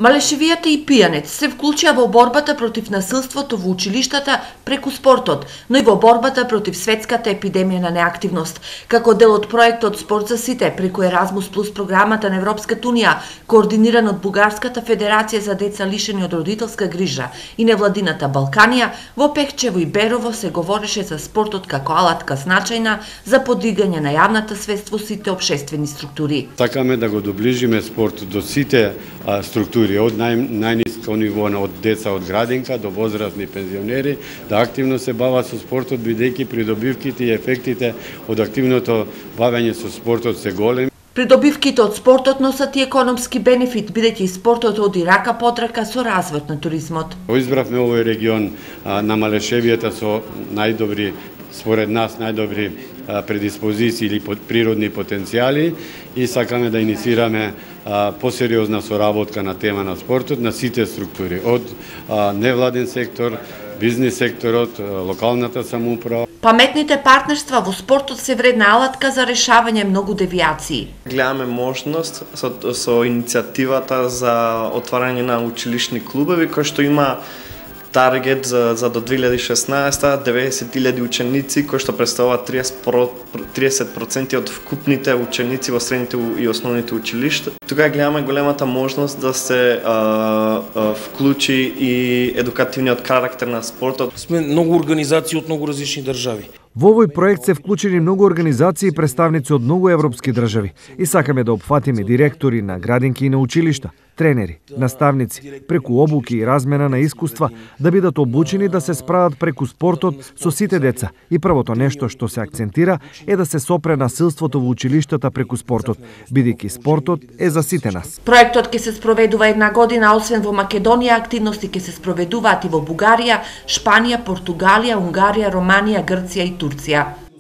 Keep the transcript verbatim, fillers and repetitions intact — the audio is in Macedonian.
Малешевијата и пијанец се вклучија во борбата против насилството во училиштата преку спортот, но и во борбата против светската епидемија на неактивност. Како дел од проектот Спорт за сите преку Еразмус плюс програмата на Европската унија, координиран од Бугарската федерација за деца лишени од родителска грижа и невладината Балканија, во Пехчево и Берово се говореше за спортот како алатка значајна за подигање на јавната свест во сите општествени структури. Сакаме да го доближиме спорт до сите а, структури, од нај, најниско ниво од деца од градинка до возрастни пензионери, да активно се бават со спортот, бидејќи придобивките и ефектите од активното бавење со спортот се големи. Придобивките од спортот носат и економски бенефит, бидејќи спортот оди рака под рака со развојот на туризмот. Избравме овој регион а, на Малешевијата со најдобри, според нас, најдобри предиспозиции или природни потенцијали и сакаме да инициираме посериозна соработка на тема на спортот на сите структури, од а, невладен сектор, бизнис секторот, локалната самоуправа. Паметните партнерства во спортот се вредна алатка за решавање многу девијации. Гледаме можност со, со иницијативата за отварање на училишни клубови, кој што има таргет за, за до две илјади и шеснаесета деветдесет илјади ученици, кои што представуваат триесет проценти од вкупните ученици во средните и основните училишта. Тука гледаме големата можност да се а, а, вклучи и едукативниот карактер на спортот. Сме многу организации од многу различни држави. Во овој проект се вклучени многу организации и представници од многу европски држави и сакаме да опфатиме директори на градинки и на училишта, тренери, наставници, преку обуки и размена на искуства да бидат обучени да се справат преку спортот со сите деца. И првото нешто што се акцентира е да се сопре насилството во училиштата преку спортот, бидејќи спортот е за сите нас. Проектот ќе се спроведува една година, освен во Македонија, активности ќе се спроведуваат и во Бугарија, Шпанија, Португалија, Унгарија, Романија, Грција и Турција.